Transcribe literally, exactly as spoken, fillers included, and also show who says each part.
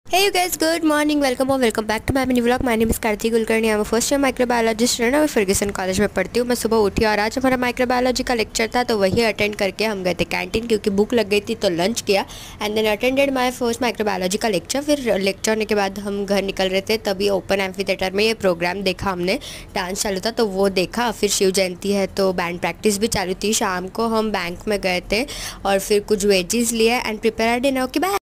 Speaker 1: Hey you guys, good morning, welcome or welcome back to my mini vlog. My name is Karthi Kulkarni. I'm a first year microbiology student और Fergusson college में पढ़ती हूँ। मैं सुबह उठी और आज हमारा माइक्रोबायोलॉजी का लेक्चर था तो वही अटेंड करके हम गए थे कैंटीन क्योंकि भूख लग गई थी तो लंच किया and then attended my first microbiology का लेक्चर। फिर लेक्चर होने के बाद हम घर निकल रहे थे तभी ओपन एम्फी थिएटर में ये प्रोग्राम देखा हमने, डांस चालू था तो वो देखा। फिर शिव जयंती है तो बैंड प्रैक्टिस भी चालू थी। शाम को हम बैंक में गए थे और फिर कुछ वेजीज लिए एंड प्रिपेयर डिनर की बाय।